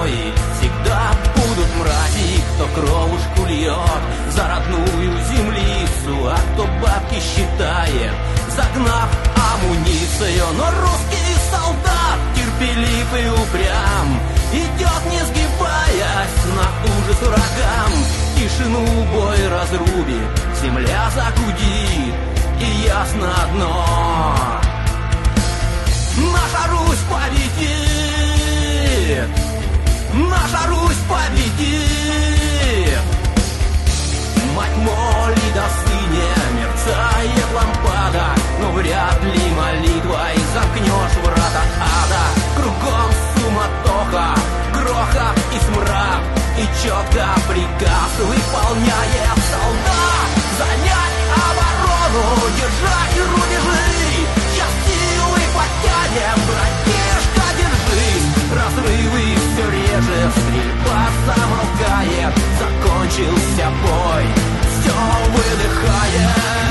герои всегда будут мрази. Кто кровушку льет за родную землицу, а кто бабки считает, загнав амуницию. Но русский солдат терпелив и упрям, идет, не сгибаясь, на ужас врагам. Тишину бой разрубит, земля загудит, и ясно одно: наша Русь победит! Наша Русь победит! Мать молит о сыне, мерцает лампада, но вряд ли молитвой замкнешь врата ада. Кругом суматоха, грохот и смрад, и четко приказ выполняет солдат: занять оборону, держать рубежи. Сейчас силы потянем, братишка, держи. Разрывы все реже, стрельба замолкает, закончился бой, все выдыхает.